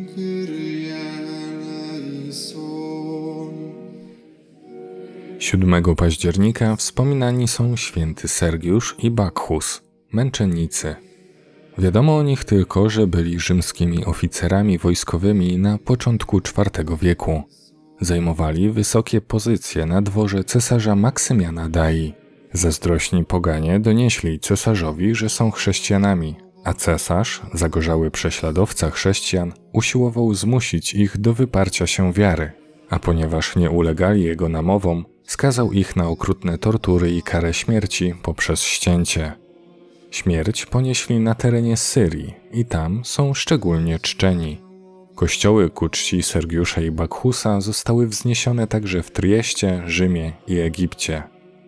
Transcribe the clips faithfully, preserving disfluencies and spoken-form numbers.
siódmego października wspominani są święty Sergiusz i Bakhus, męczennicy. Wiadomo o nich tylko, że byli rzymskimi oficerami wojskowymi na początku czwartego wieku. Zajmowali wysokie pozycje na dworze cesarza Maksymiana Dai. Zazdrośni poganie donieśli cesarzowi, że są chrześcijanami, a cesarz, zagorzały prześladowca chrześcijan, usiłował zmusić ich do wyparcia się wiary, a ponieważ nie ulegali jego namowom, skazał ich na okrutne tortury i karę śmierci poprzez ścięcie. Śmierć ponieśli na terenie Syrii i tam są szczególnie czczeni. Kościoły ku czci Sergiusza i Bakhusa zostały wzniesione także w Trieste, Rzymie i Egipcie.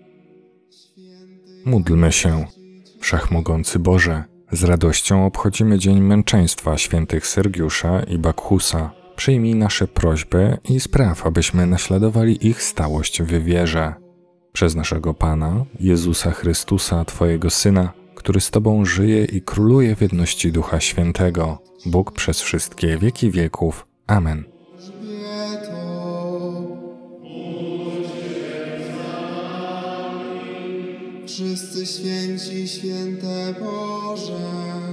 Módlmy się. Wszechmogący Boże, z radością obchodzimy Dzień Męczeństwa świętych Sergiusza i Bakhusa. Przyjmij nasze prośby i spraw, abyśmy naśladowali ich stałość w wierze. Przez naszego Pana, Jezusa Chrystusa, Twojego Syna, który z Tobą żyje i króluje w jedności Ducha Świętego, Bóg przez wszystkie wieki wieków. Amen. Wszyscy święci, święte Boże.